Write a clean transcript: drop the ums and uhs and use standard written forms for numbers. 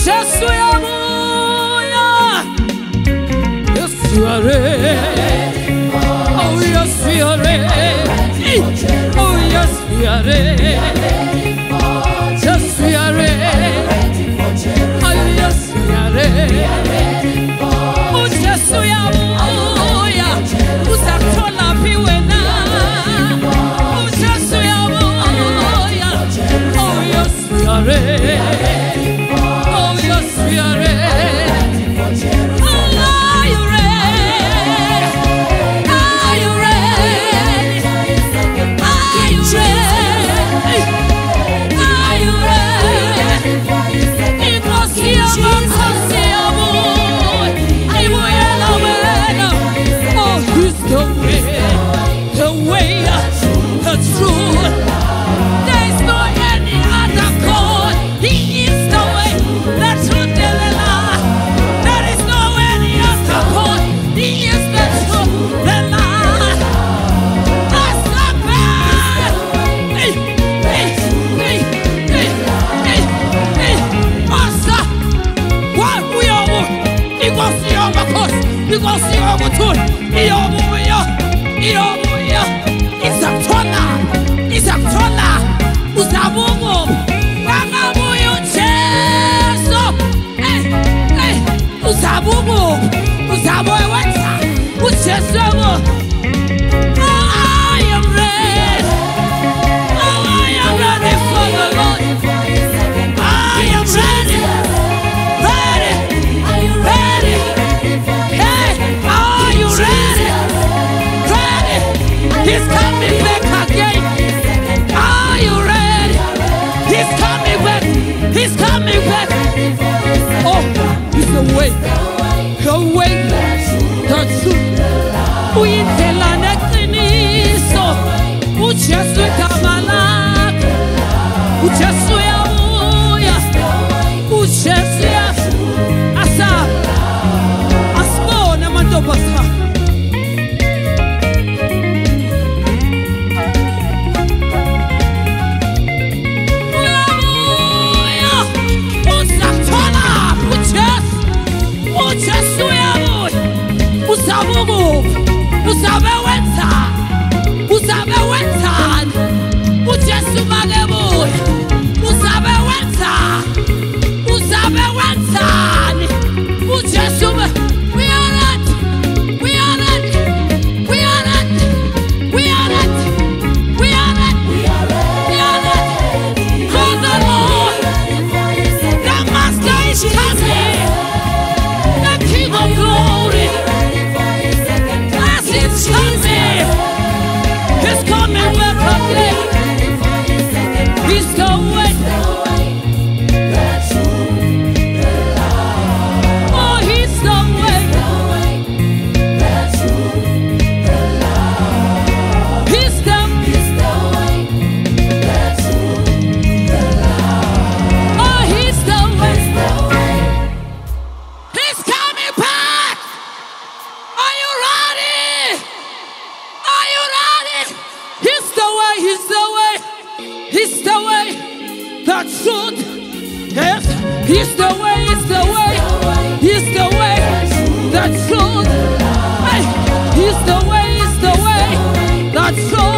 you are ready. Oh, yes, we are ready. Oh, yes, we are ready. Yes, we are ready. Oh, yes, we are ready. Oh, yes, we are ready. Usatola piwena. Oh, yes, we are ready. Oh, yes, we are ready. Oh, yes, we are ready. That's so